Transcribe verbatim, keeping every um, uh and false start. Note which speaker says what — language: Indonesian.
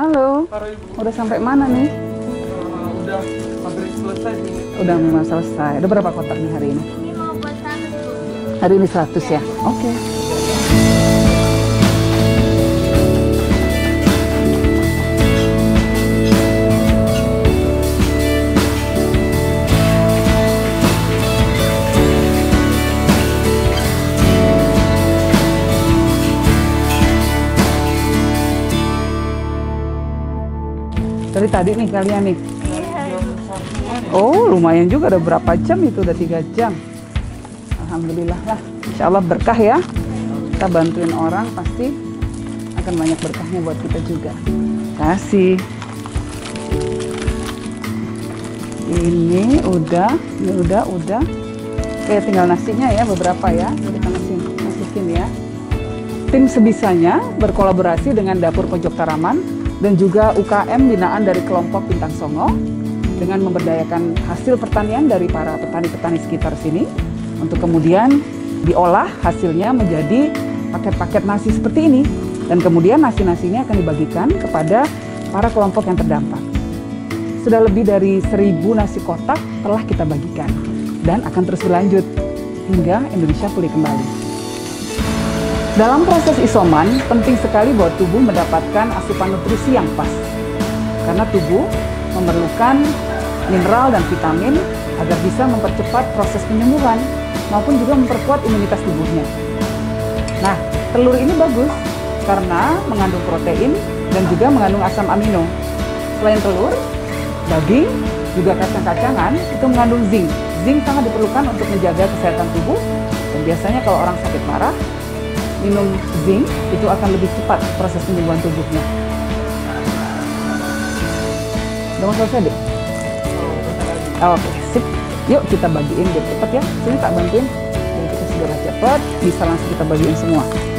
Speaker 1: Halo.
Speaker 2: Halo Ibu.
Speaker 1: Udah sampai mana nih?
Speaker 2: Uh, udah hampir selesai nih.
Speaker 1: Udah mau selesai. Udah berapa kotak nih hari ini?
Speaker 3: Ini mau buat seratus, Bu.
Speaker 1: Hari ini seratus ya? Oke. Dari tadi nih kalian nih. Oh, lumayan juga, udah berapa jam itu? Udah tiga jam. Alhamdulillah lah. Insya Allah berkah ya. Kita bantuin orang pasti akan banyak berkahnya buat kita juga. Kasih. Ini udah, ini udah, udah. Oke, tinggal nasinya ya, beberapa ya. Kita masukin, masukin ya. Tim sebisanya berkolaborasi dengan Dapur Pojok Taraman dan juga U K M binaan dari kelompok Bintang Songo dengan memberdayakan hasil pertanian dari para petani-petani sekitar sini untuk kemudian diolah hasilnya menjadi paket-paket nasi seperti ini, dan kemudian nasi-nasinya akan dibagikan kepada para kelompok yang terdampak. Sudah lebih dari seribu nasi kotak telah kita bagikan dan akan terus berlanjut hingga Indonesia pulih kembali. Dalam proses isoman, penting sekali buat tubuh mendapatkan asupan nutrisi yang pas. Karena tubuh memerlukan mineral dan vitamin agar bisa mempercepat proses penyembuhan maupun juga memperkuat imunitas tubuhnya. Nah, telur ini bagus karena mengandung protein dan juga mengandung asam amino. Selain telur, daging, juga kacang-kacangan itu mengandung zinc. Zinc sangat diperlukan untuk menjaga kesehatan tubuh, dan biasanya kalau orang sakit parah, minum zinc itu akan lebih cepat proses penyembuhan tubuhnya. Udah mau selesai deh? Oh, oke, sip. Yuk kita bagiin biar cepat ya. Sini tak bantuin. Jadi kita segera cepat, bisa langsung kita bagiin semua.